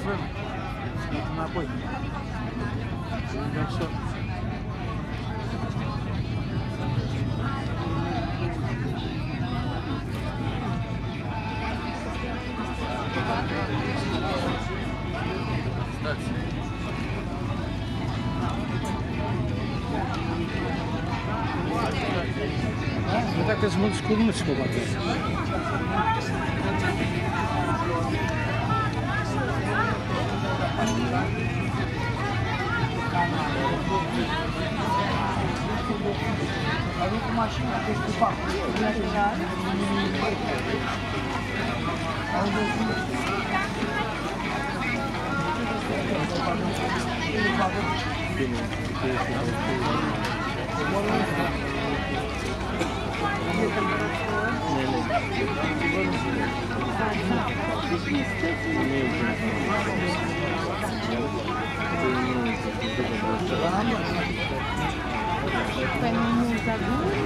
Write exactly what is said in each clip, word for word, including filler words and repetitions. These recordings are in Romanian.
vreme. Sunt înapoi. Mergem șor. Stați. Nu dacă sunt mulți curnuți cu bate. Ai venit cu mașina, te scupa. Păi nu nu uita guri?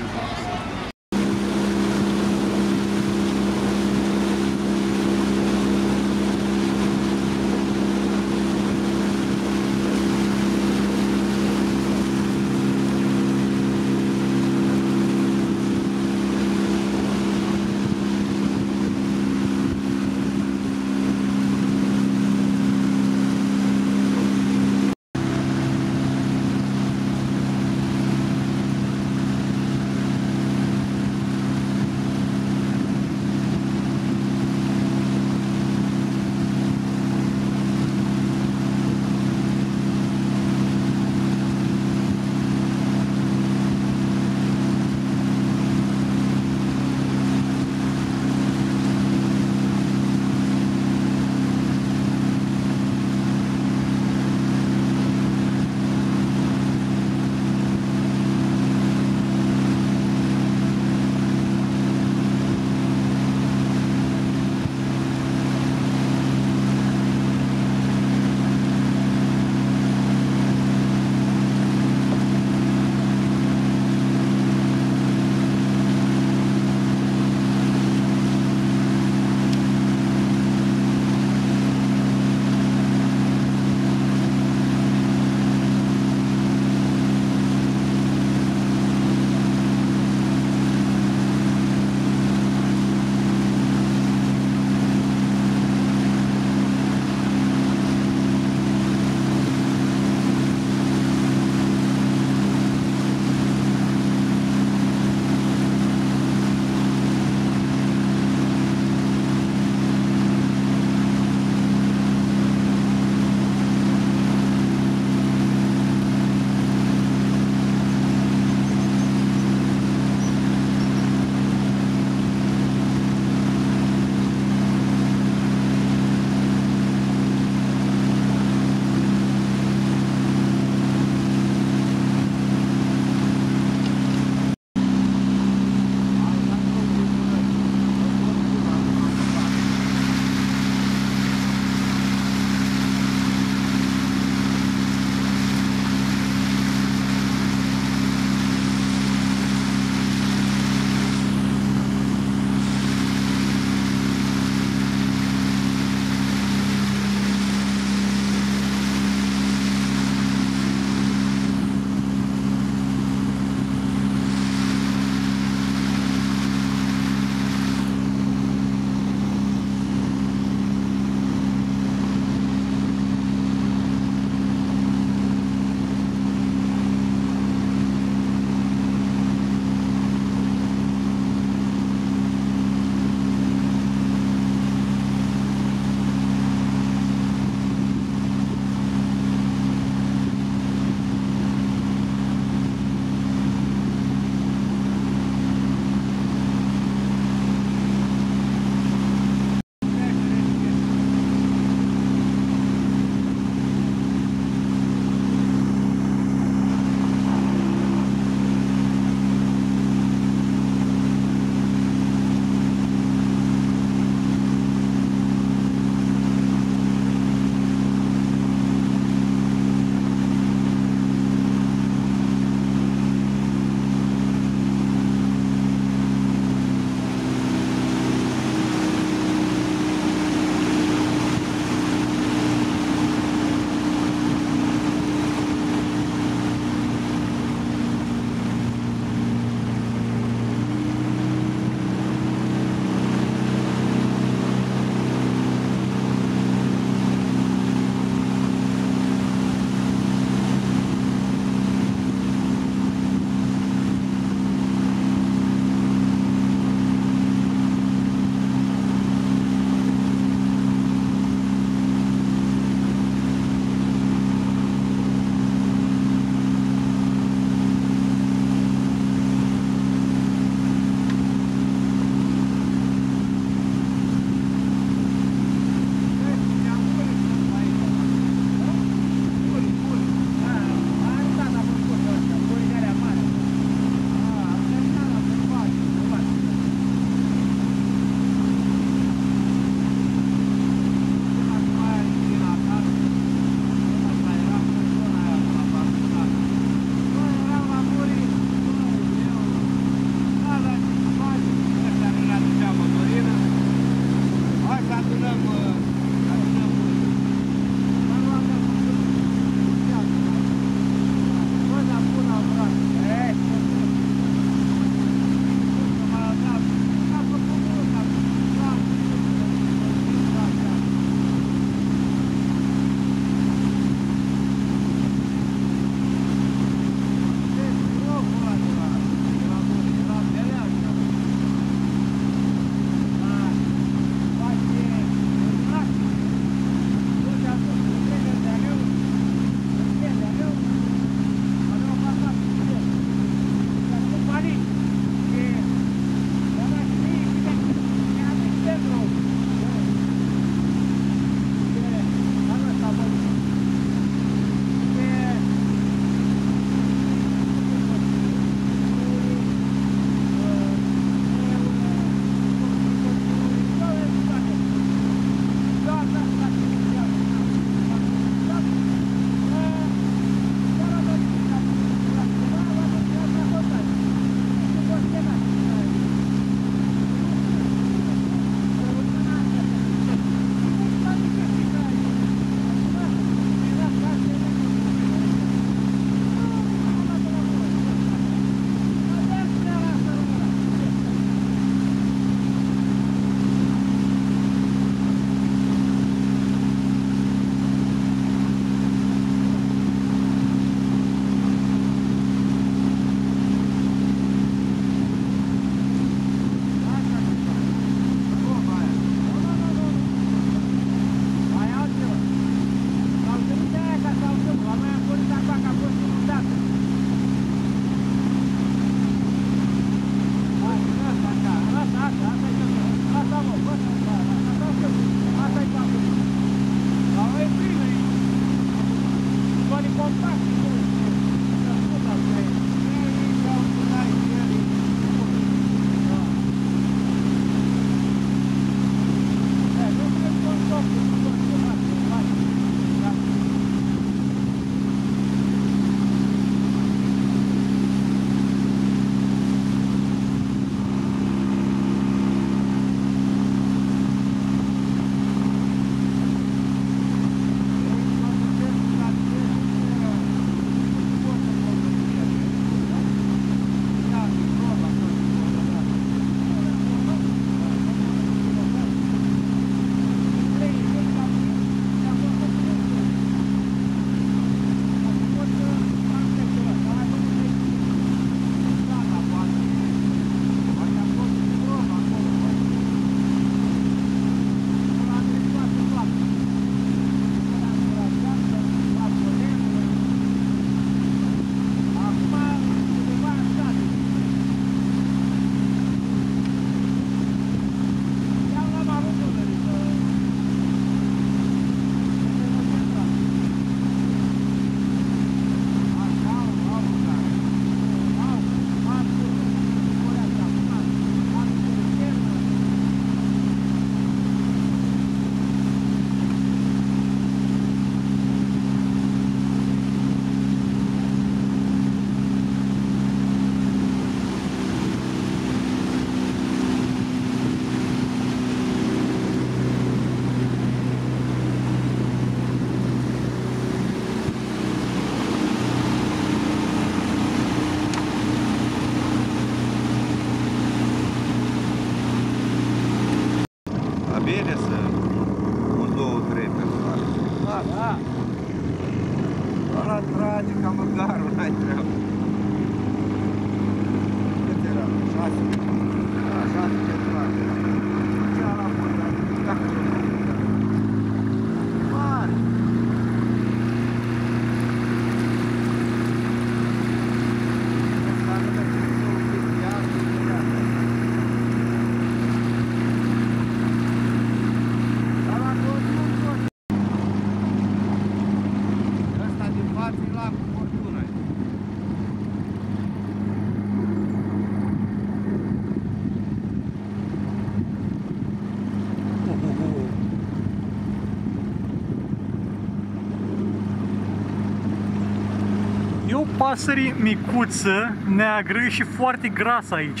pasăre micuță, neagră și foarte grasă aici.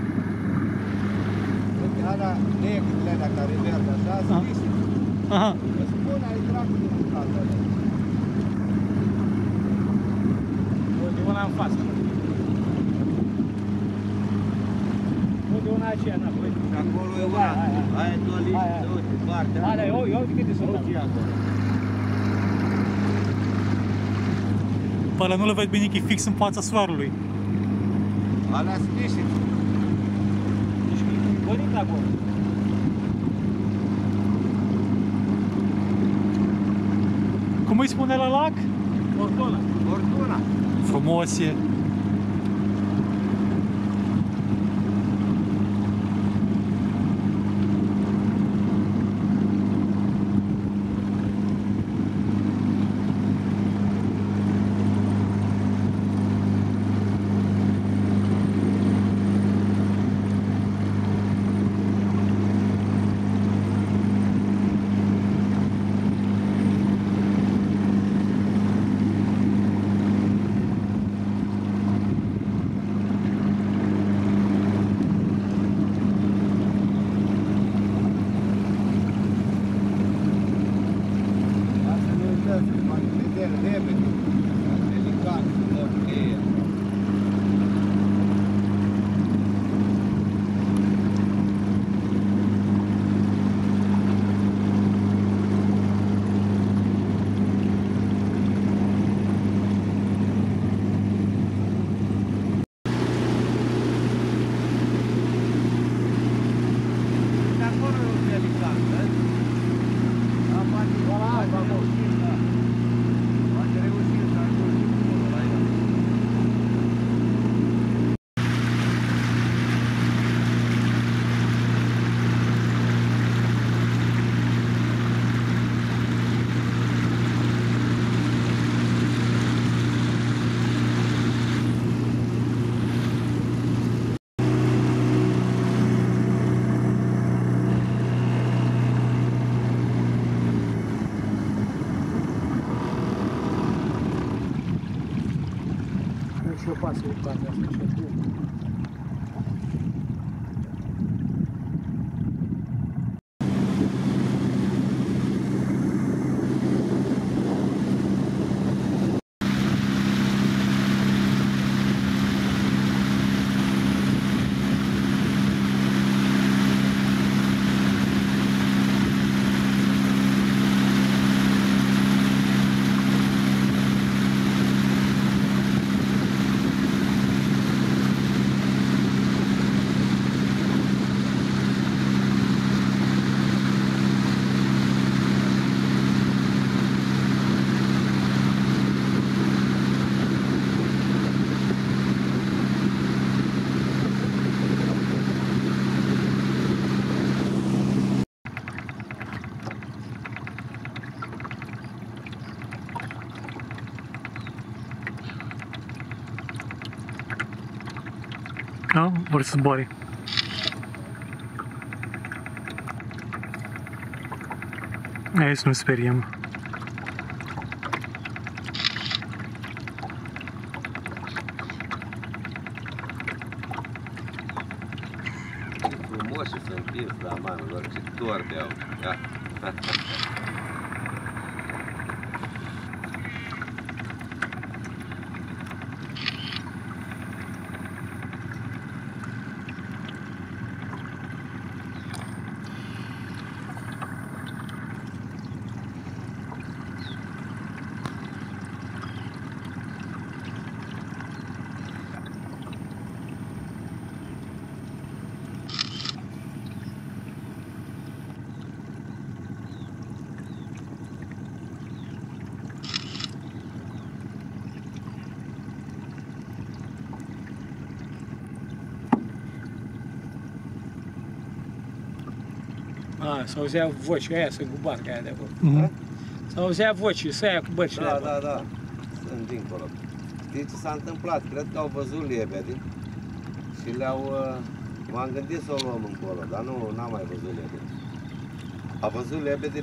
Alea negrile alea care merg așa, sunt niște. Aha. Îți spun, ai dracu de mâncat alea. De una în față. Nu de una aceea înapoi. Și acolo e una. Aia e două liști, uite, partea. Alea, eu, eu uite cât de sunt. Pe ăla nu le văd bine că e fix în fața soarelui. Alea sunt niște. Deci e bonit acolo. Cum îi spune la lac? Fortuna. Fortuna. Frumos e. Și eu pasă cu cartea asta și eu. Da? Vor să zboare. Hai să nu speriem. Frumos și să împins la mână, doar ce torbe au. Da. A, s-auzea voce aia, să cu barca aia de acolo. Mm-hmm. S-auzea voce, să aia cu bărcile. Da, da, da. Sunt dincolo. Știi ce s-a întâmplat? Cred că au văzut liebedi și le-au... M-am gândit să o luăm încolo, dar nu, n-am mai văzut liebedi. A văzut liebedi.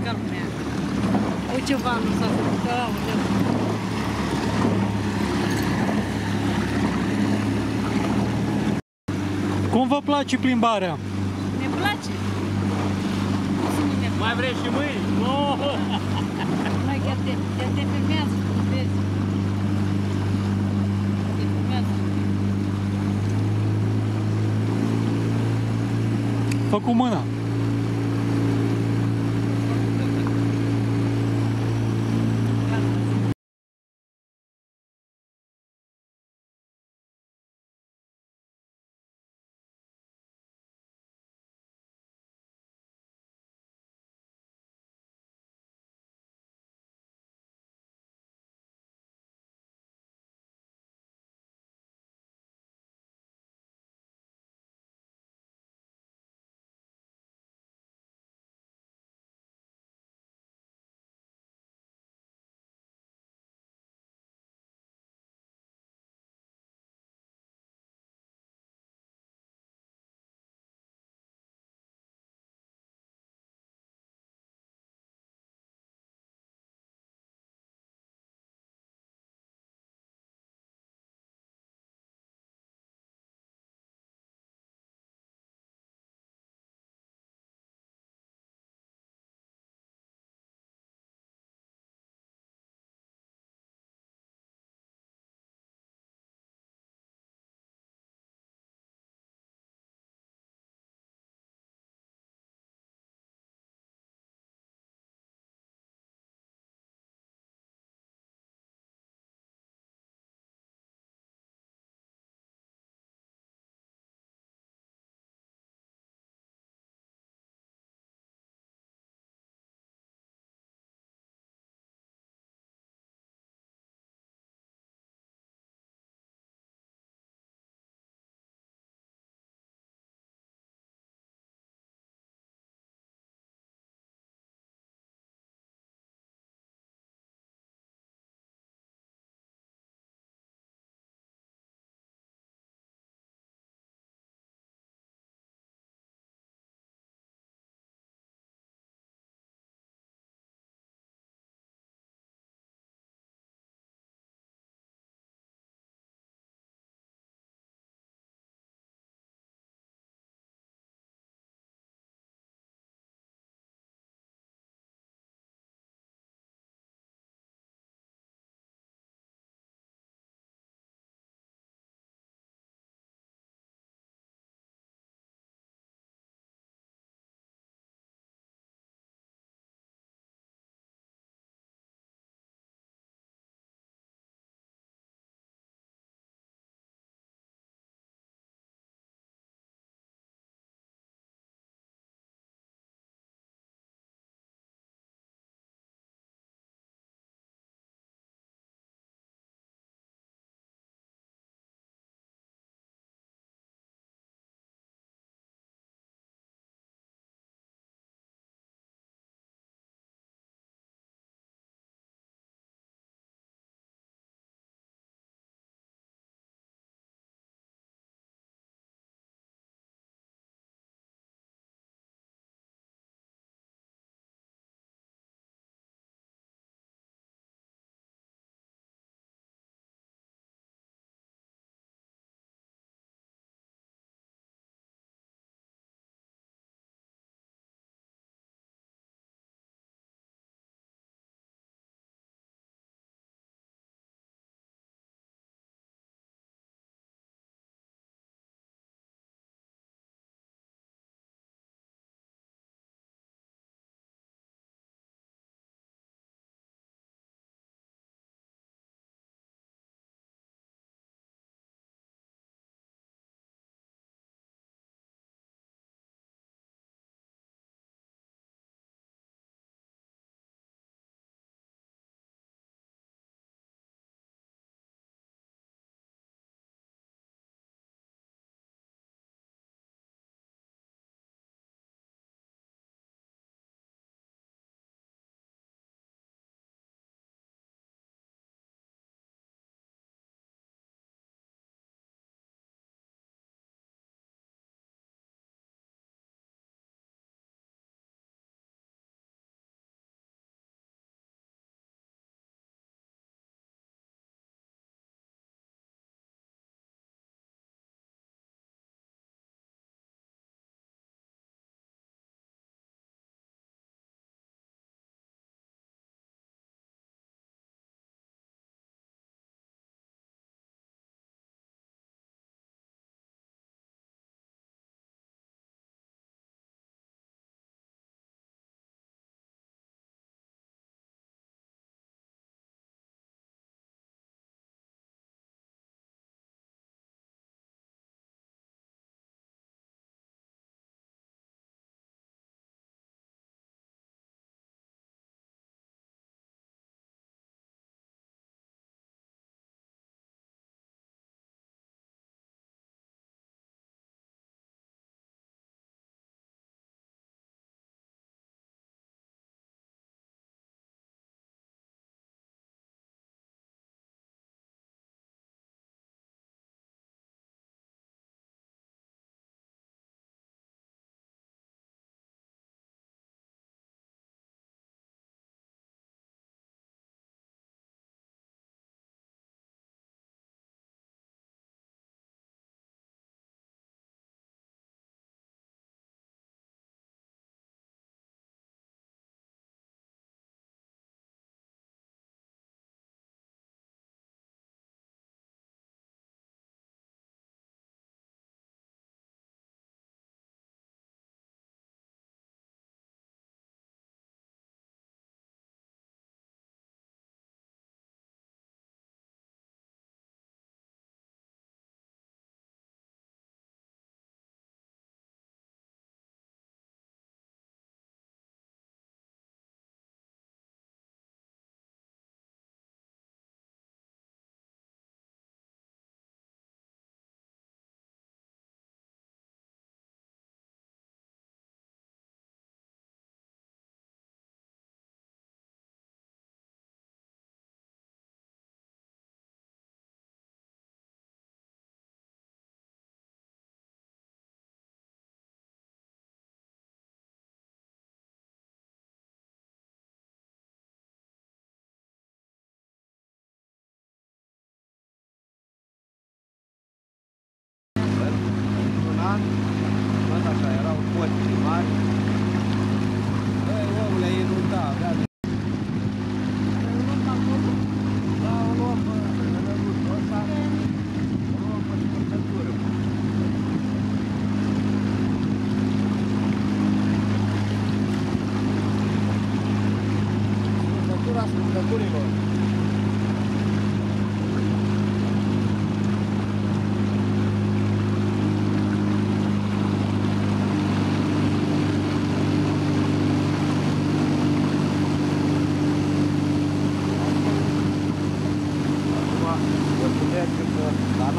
ca lumea. O ceva nu s-a făcut, aoleu. Cum vă place plimbarea? Ne place. Să nu ne Mai vrei și mâini? No! Mai chiar te, chiar te filmează, tu vezi. Te filmează. Fă cu mâna.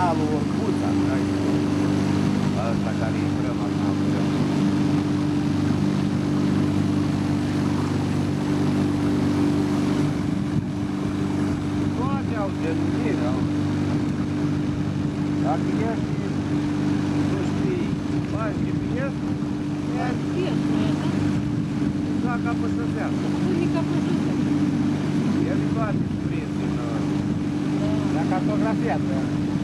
dealul Orcuța, ăsta care intrăm acum. Toate au denumire, au. Dacă ești, nu știi, faci G P S-ul, Fierț, nu e, da? exact ca pe șoseasă. Unica pe șosea. El îi bate sprint din... La cartografiat, da.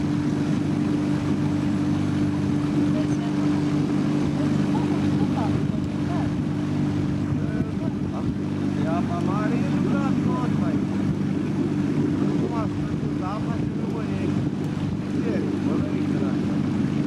De apa mare e lucrat tot, mai. Nu m-a străzut apa și nu mă iei. Serios, bă, veniți în asta.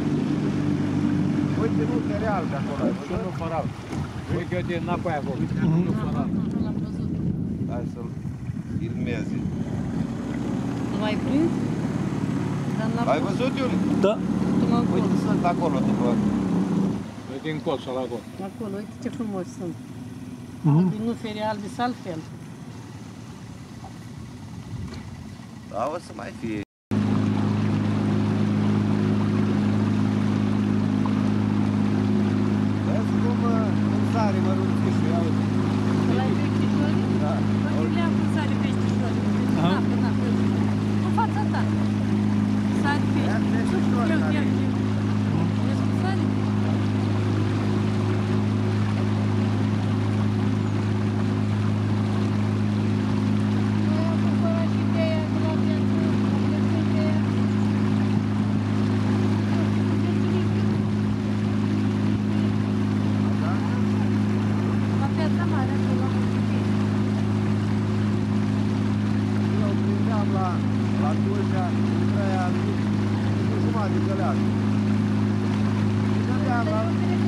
Uite, nu cereal de acolo, ai Și nu văzut? fără. Uite eu din înapoi acolo. Nu fără. Nu l-am văzut. Hai să-l filmezi. Nu l-ai prins? Dar n-a Ai fost. văzut, Iuli? Da. Tu mă Uite, încolo. sunt acolo după... Uite în colțul ăla acolo. Acolo, uite ce frumos sunt. Mhm. Nu ferii albi, sunt altfel. Da, o să mai fie. Vezi cum, uh, cum sare mărunțișul, ia uite. Ăla e peștișori? Da. Uite, le-am pus sare peștișori. Aha. Napă, napă. În fața ta. Sare Ia peștișori. peștișori, Eu, care- eu, eu. Vezi cum sare? Noi am cumpărat și de aia de la viață. Am plăcut de aia. La Piața Mare, acolo, la Mărțișori. Eu prindeam la, la Tulcea, între aia, nu jumătate de găleacă. Și dădeam la...